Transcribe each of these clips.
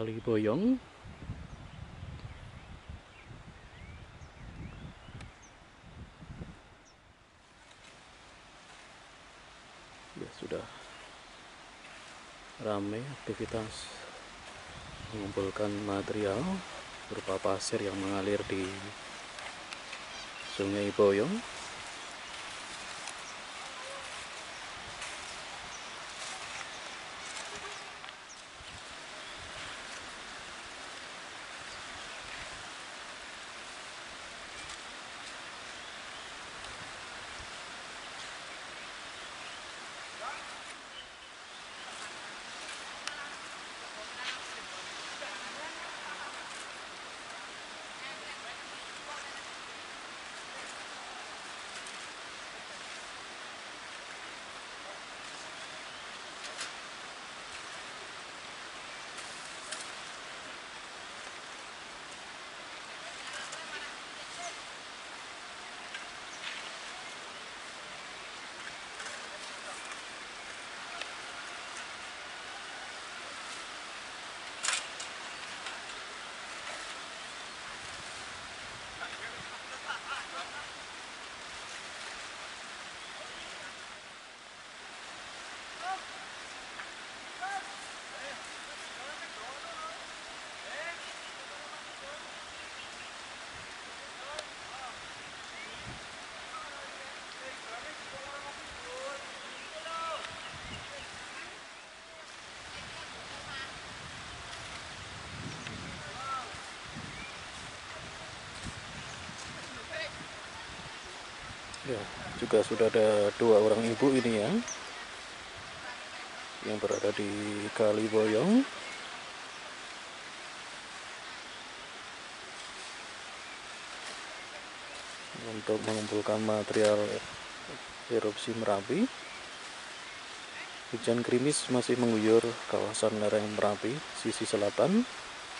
Kaliboyong. Ya, sudah ramai aktivitas mengumpulkan material berupa pasir yang mengalir di Sungai Boyong. Ya, juga sudah ada 2 orang ibu ini ya, yang berada di Kaliboyong untuk mengumpulkan material erupsi Merapi. Hujan gerimis masih mengguyur kawasan lereng Merapi sisi selatan.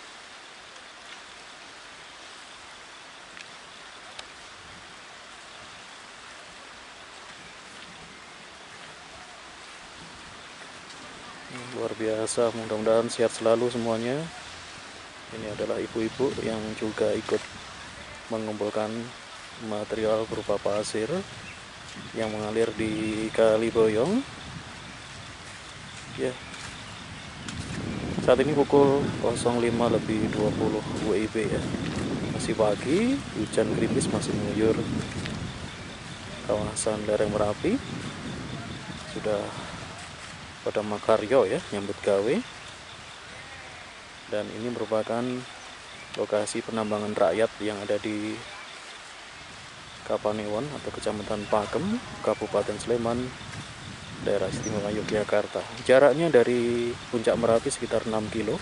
Luar biasa, mudah-mudahan sehat selalu semuanya. Ini adalah ibu-ibu yang juga ikut mengumpulkan material berupa pasir yang mengalir di Kaliboyong. Ya, saat ini pukul 05.20 WIB ya. Masih pagi, hujan gerimis masih mengguyur kawasan lereng Merapi. Sudah pada makaryo ya, nyambut gawe. Dan ini merupakan lokasi penambangan rakyat yang ada di Kapanewon atau Kecamatan Pakem, Kabupaten Sleman, Daerah Istimewa Yogyakarta. Jaraknya dari puncak Merapi sekitar 6 kilo.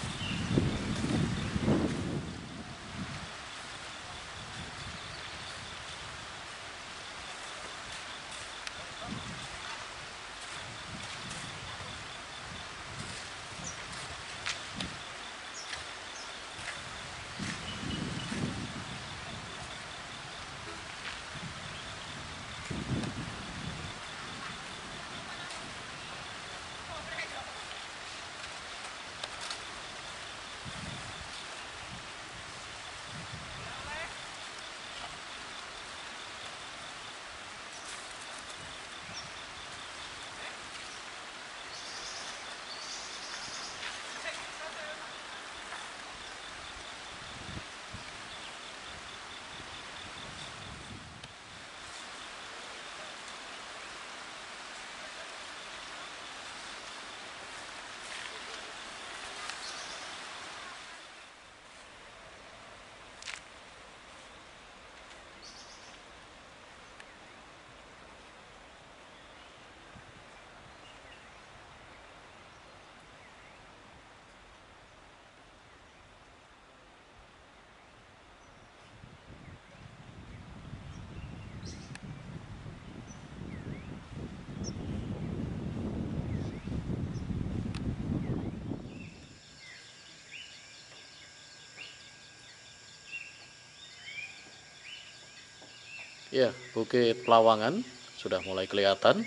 Ya, Bukit Pelawangan sudah mulai kelihatan.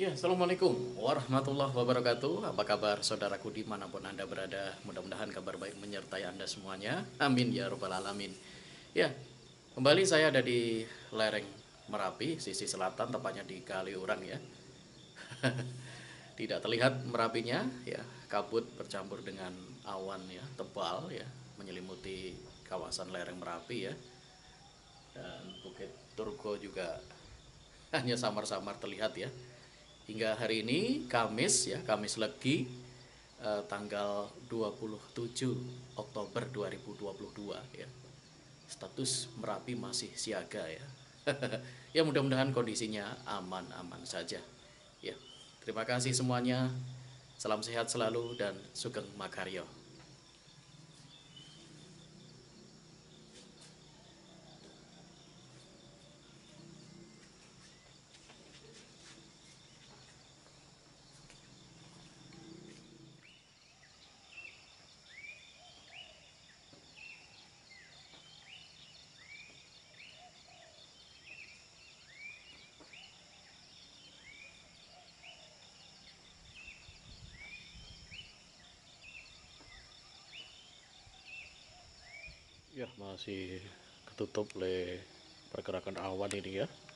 Ya, Assalamualaikum warahmatullahi wabarakatuh. Apa kabar saudaraku dimanapun Anda berada? Mudah-mudahan kabar baik menyertai Anda semuanya. Amin ya robbal alamin. Ya, kembali saya ada di lereng Merapi, sisi selatan, tepatnya di Kaliurang ya. Tidak terlihat Merapinya, ya, kabut bercampur dengan awan ya, tebal ya, menyelimuti kawasan lereng Merapi ya. Dan Bukit Turgo juga hanya samar-samar terlihat ya. Hingga hari ini Kamis ya, Kamis Legi, tanggal 27 Oktober 2022 ya. Status Merapi masih siaga ya. Ya mudah-mudahan kondisinya aman-aman saja. Ya. Terima kasih semuanya. Salam sehat selalu dan sugeng makaryo. Ya, masih ketutup oleh pergerakan awan ini ya.